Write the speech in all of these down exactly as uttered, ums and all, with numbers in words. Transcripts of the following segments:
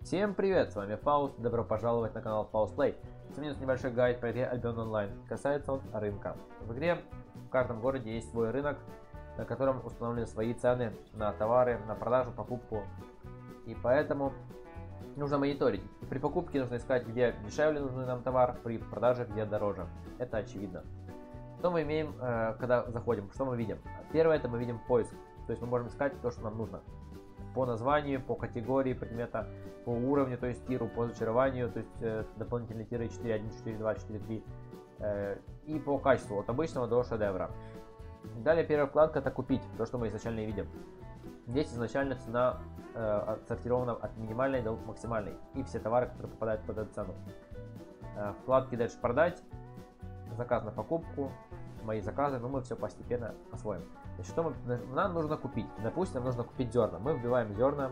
Всем привет, с вами Фауст, добро пожаловать на канал Faust Play. Сегодня у нас небольшой гайд по игре Albion Online. Касается он рынка. В игре в каждом городе есть свой рынок, на котором установлены свои цены на товары, на продажу, покупку. И поэтому нужно мониторить. При покупке нужно искать, где дешевле нужный нам товар, при продаже, где дороже. Это очевидно. Что мы имеем, когда заходим? Что мы видим? Первое, это мы видим поиск. То есть мы можем искать то, что нам нужно. По названию, по категории предмета, по уровню, то есть тиру, по зачарованию, то есть э, дополнительные тиры четыре один, четыре два, четыре три э, и по качеству, от обычного до шедевра. Далее первая вкладка — это купить, то, что мы изначально видим. Здесь изначально цена э, отсортирована от минимальной до максимальной, и все товары, которые попадают под эту цену. Э, вкладки дальше продать, заказ на покупку, мои заказы, но мы все постепенно освоим. Значит, что мы, нам нужно купить? Допустим, нам нужно купить зерна. Мы вбиваем зерна,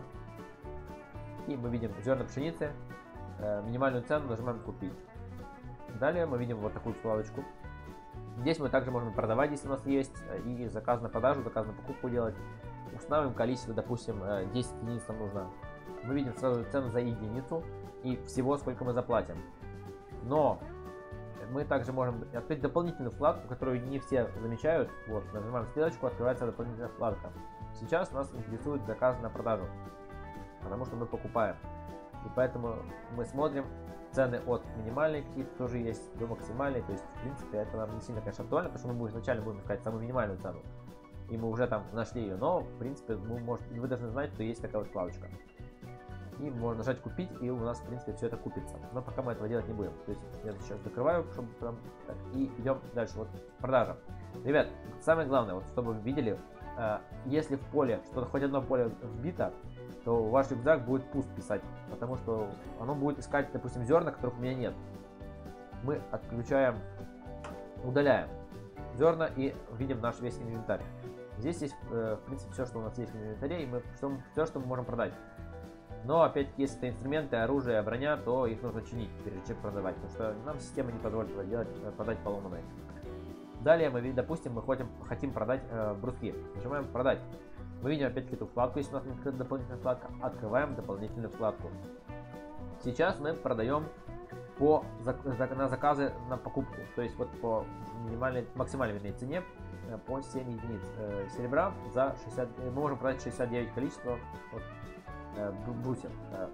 и мы видим зерна пшеницы, э, минимальную цену нажимаем купить. Далее мы видим вот такую вкладочку. Здесь мы также можем продавать, если у нас есть, и заказ на продажу, заказ на покупку делать. Устанавливаем количество, допустим, десять единиц нам нужно. Мы видим сразу цену за единицу и всего, сколько мы заплатим. Но мы также можем открыть дополнительную вкладку, которую не все замечают. Вот, нажимаем стрелочку, открывается дополнительная вкладка. Сейчас нас интересует заказ на продажу, потому что мы покупаем. И поэтому мы смотрим цены от минимальной, какие-то тоже есть, до максимальной. То есть, в принципе, это нам не сильно, конечно, актуально, потому что мы будем изначально будем искать самую минимальную цену. И мы уже там нашли ее. Но, в принципе, мы, может, вы должны знать, что есть такая вот вкладочка. И можно нажать купить, и у нас, в принципе, все это купится. Но пока мы этого делать не будем. То есть я сейчас закрываю, чтобы там... Так, и идем дальше. Вот продажа. Ребят, самое главное, вот чтобы вы видели, э, если в поле, что-то хоть одно поле вбито, то ваш рюкзак будет пуст писать. Потому что оно будет искать, допустим, зерна, которых у меня нет. Мы отключаем, удаляем зерна и видим наш весь инвентарь. Здесь есть, э, в принципе, все, что у нас есть в инвентаре, и мы, что, все, что мы можем продать. Но, опять-таки, если это инструменты, оружие, броня, то их нужно чинить, перед чем продавать, потому что нам система не позволит это делать, продать поломанные. Далее, мы, допустим, мы хотим, хотим продать э, бруски. Нажимаем «Продать». Мы видим, опять-таки, эту вкладку, если у нас открыта дополнительная вкладка. Открываем дополнительную вкладку. Сейчас мы продаем по, за, на заказы на покупку, то есть вот по минимальной, максимальной цене э, по семь единиц э, серебра за шестьдесят. Мы можем продать шестьдесят девять количества. Вот, брусьев.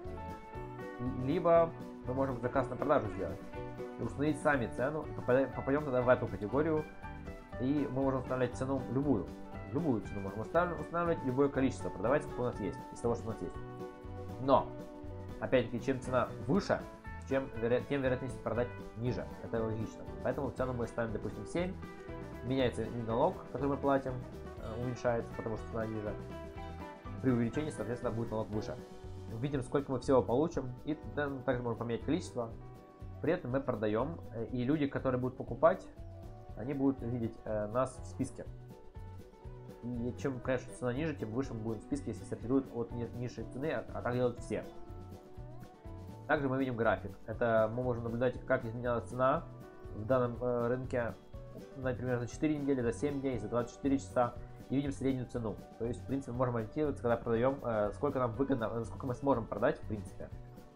Либо мы можем заказ на продажу сделать и установить сами цену, попадем, попадем тогда в эту категорию, и мы можем устанавливать цену любую, любую цену можем устанавливать, любое количество, продавать, сколько у нас есть, из того, что у нас есть. Но, опять-таки, чем цена выше, чем, тем вероятность продать ниже, это логично. Поэтому цену мы ставим, допустим, семь, меняется налог, который мы платим, уменьшается, потому что цена ниже. При увеличении, соответственно, будет налог выше. Видим, сколько мы всего получим, и также можем поменять количество. При этом мы продаем, и люди, которые будут покупать, они будут видеть э, нас в списке. И чем, конечно, цена ниже, тем выше мы будем в списке, если сортируют от низшей цены, а, а так делают все. Также мы видим график. Это мы можем наблюдать, как изменялась цена в данном э, рынке, например, за четыре недели, за семь дней, за двадцать четыре часа. И видим среднюю цену. То есть, в принципе, мы можем ориентироваться, когда продаем, э, сколько нам выгодно, сколько мы сможем продать, в принципе.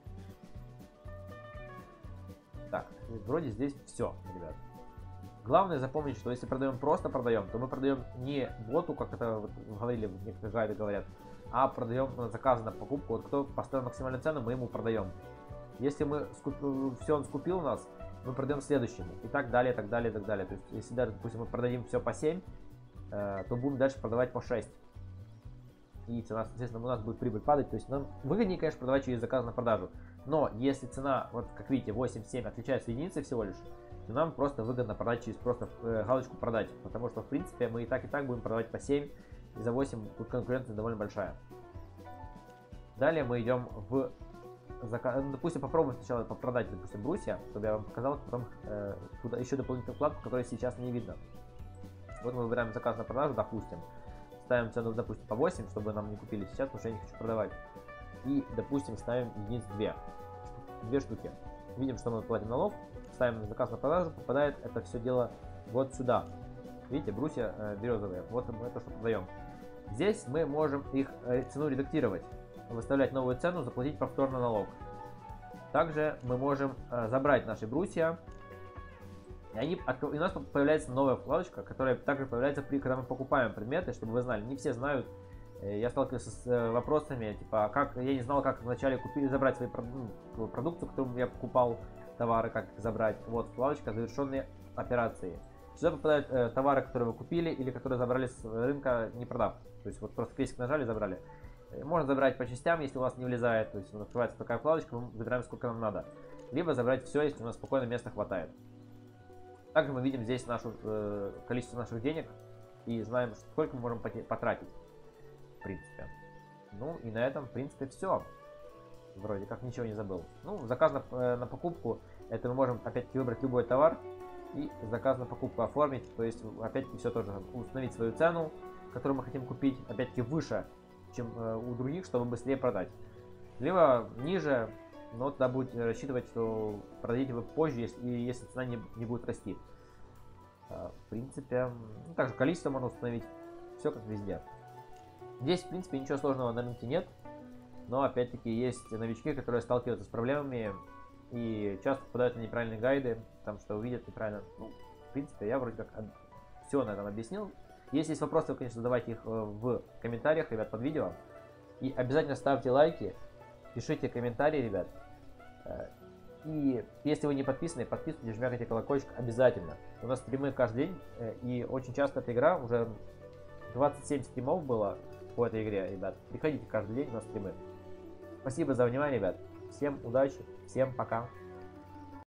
Так, вроде здесь все, ребят. Главное запомнить, что если продаем просто продаем, то мы продаем не боту, как это вот говорили, некоторые гайды говорят, а продаем на заказ на покупку. Вот кто поставил максимальную цену, мы ему продаем. Если мы скуп... все он скупил у нас, мы продаем следующему. И так далее, так далее, так далее. То есть, если даже, допустим, мы продадим все по семь, то будем дальше продавать по шесть. И цена, соответственно, у нас будет прибыль падать. То есть нам выгоднее, конечно, продавать через заказ на продажу. Но если цена, вот как видите, восемь-семь отличается единицей всего лишь, то нам просто выгодно продать через просто э, галочку продать. Потому что, в принципе, мы и так, и так будем продавать по семь. И за восемь тут конкуренция довольно большая. Далее мы идем в заказ. Ну, допустим, попробуем сначала попродать, допустим, брусья, чтобы я вам показал, потом э, туда еще дополнительную вкладку, которая сейчас не видно. Вот мы выбираем заказ на продажу, допустим. Ставим цену, допустим, по восемь, чтобы нам не купили сейчас, потому что я не хочу продавать. И, допустим, ставим единиц две. Две штуки. Видим, что мы платим налог. Ставим заказ на продажу, попадает это все дело вот сюда. Видите, брусья э, березовые. Вот мы это что продаем. Здесь мы можем их э, цену редактировать. выставлять новую цену, заплатить повторно налог. Также мы можем э, забрать наши брусья. И, они, и у нас появляется новая вкладочка, которая также появляется, при, когда мы покупаем предметы, чтобы вы знали. Не все знают. Я сталкивался с э, вопросами, типа, как я не знал, как вначале купить, забрать свои ну, продукцию, которую я покупал, товары, как их забрать. Вот вкладочка «Завершенные операции». Сюда попадают э, товары, которые вы купили или которые забрали с рынка, не продав. То есть вот просто крестик нажали, забрали. Можно забрать по частям, если у вас не влезает. То есть открывается такая вкладочка, мы выбираем, сколько нам надо. Либо забрать все, если у нас спокойно места хватает. Также мы видим здесь нашу, э, количество наших денег и знаем, сколько мы можем потратить. В принципе. Ну и на этом, в принципе, все. Вроде как ничего не забыл. Ну, заказ на, э, на покупку, это мы можем опять-таки выбрать любой товар и заказ на покупку оформить. То есть, опять-таки, все тоже установить свою цену, которую мы хотим купить, опять-таки, выше, чем э, у других, чтобы быстрее продать. Либо ниже, но тогда будете рассчитывать, что продадите вы позже, если, если цена не, не будет расти. Э, в принципе, ну, также количество можно установить. Все как везде. Здесь, в принципе, ничего сложного на рынке нет. Но, опять-таки, есть новички, которые сталкиваются с проблемами и часто попадают на неправильные гайды, потому что увидят неправильно. Ну, в принципе, я вроде как все на этом объяснил. Если есть вопросы, вы, конечно, задавайте их в комментариях, ребят, под видео. И обязательно ставьте лайки, пишите комментарии, ребят. И если вы не подписаны, подписывайтесь, жмякайте колокольчик обязательно. У нас стримы каждый день, и очень часто эта игра, уже двадцать семь стримов было по этой игре, ребят. Приходите каждый день на стримы. Спасибо за внимание, ребят. Всем удачи, всем пока.